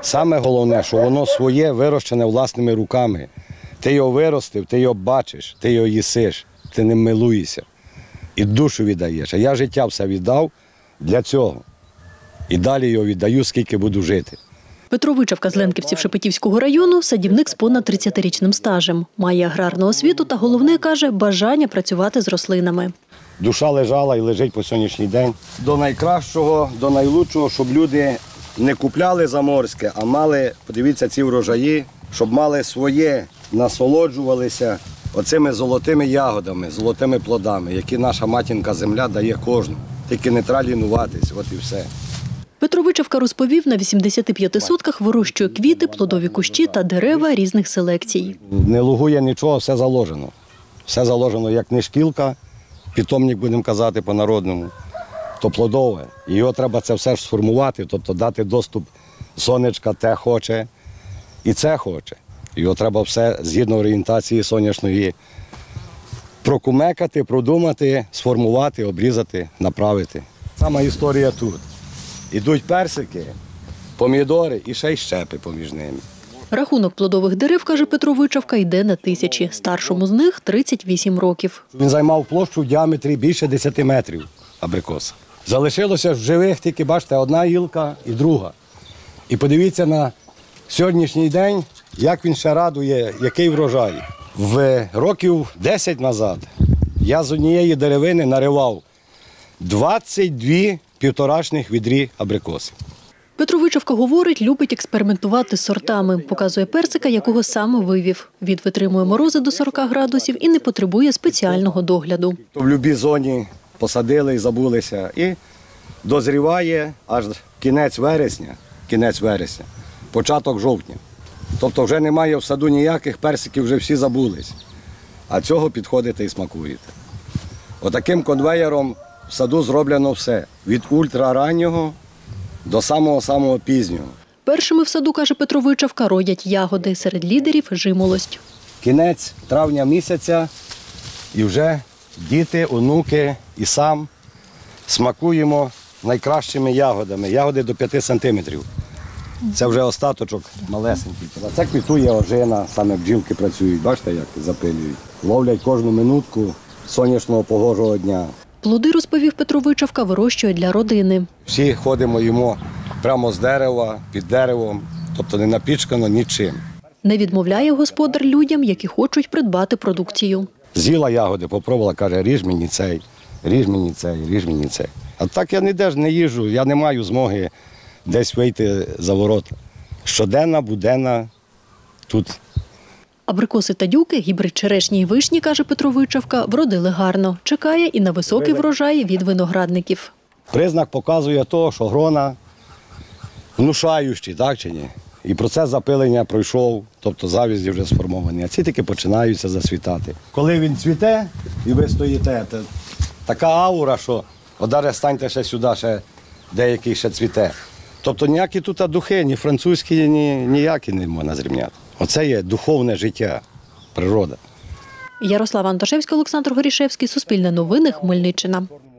Саме головне, що воно своє вирощене власними руками. Ти його виростив, ти його бачиш, ти його їсиш, ти ним милуєшся і душу віддаєш. А я життя все віддав для цього. І далі його віддаю, скільки буду жити. Петро Вичавка з Ленківців Шепетівського району – садівник з понад 30-річним стажем. Має аграрну освіту та, головне, каже, бажання працювати з рослинами. Душа лежала і лежить по сьогоднішній день. До найкращого, до найлучшого, щоб люди не купляли заморське, а мали, подивіться, ці врожаї, щоб мали своє, насолоджувалися оцими золотими ягодами, золотими плодами, які наша матінка земля дає кожному. Тільки не треба лінуватись, от і все. Петро Вичавка розповів, на 85 сотках вирощує квіти, плодові кущі та дерева різних селекцій. Не лугує нічого, все заложено. Все заложено як не шкілка, питомник, будемо казати по-народному, то плодове. Його треба це все ж сформувати, тобто дати доступ сонечка, те хоче і це хоче. Його треба все згідно орієнтації сонячної прокумекати, продумати, сформувати, обрізати, направити. Сама історія тут. Ідуть персики, помідори і ще й щепи поміж ними. Рахунок плодових дерев, каже Петро Вичавка, йде на тисячі. Старшому з них – 38 років. Він займав площу в діаметрі більше 10 метрів абрикоса. Залишилося в живих тільки, бачите, одна гілка і друга. І подивіться на сьогоднішній день, як він ще радує, який врожай. В років 10 назад я з однієї деревини наривав 22 півторашних відрі абрикоси. Петро Вичавка говорить, любить експериментувати з сортами. Показує персика, якого саме вивів. Він витримує морози до 40 градусів і не потребує спеціального догляду. В будь-якій зоні посадили і забулися. І дозріває аж кінець вересня, початок жовтня. Тобто вже немає в саду ніяких персиків, вже всі забулись. А цього підходите і смакуєте. Отаким конвеєром в саду зроблено все. Від ультрараннього до самого пізнього. Першими в саду, каже Петро Вичавка, родять ягоди. Серед лідерів – жимолость. Кінець травня місяця і вже діти, онуки і сам смакуємо найкращими ягодами. Ягоди до 5 сантиметрів. Це вже остаточок малесенький. А це квітує ожина, саме бджілки працюють. Бачите, як запилюють. Ловлять кожну минутку сонячного погожого дня. Плоди, розповів Петро Вичавка, вирощує для родини. Всі ходимо їмо прямо з дерева, під деревом, тобто не напічкано нічим. Не відмовляє господар людям, які хочуть придбати продукцію. З'їла ягоди, попробувала, каже, ріж мені цей, ріж мені цей, ріж мені цей. А так я ніде ж не їжджу, я не маю змоги десь вийти за ворота. Щоденна, буденна тут. Абрикоси та дюки, гібрид черешні і вишні, каже Петро Вичавка, вродили гарно. Чекає і на високий врожай від виноградників. Признак показує того, що грона внушаючі, так чи ні? І процес запилення пройшов, тобто завізді вже сформовані, а ці тільки починаються засвітати. Коли він цвіте і ви стоїте, то така аура, що навіть станьте ще сюди, ще деякий ще цвіте. Тобто ніякі тут духи, ні французькі, ніякі не можна зрівняти. Оце є духовне життя, природа. Ярослава Антошевська, Олександр Горішевський, Суспільне новини, Хмельниччина.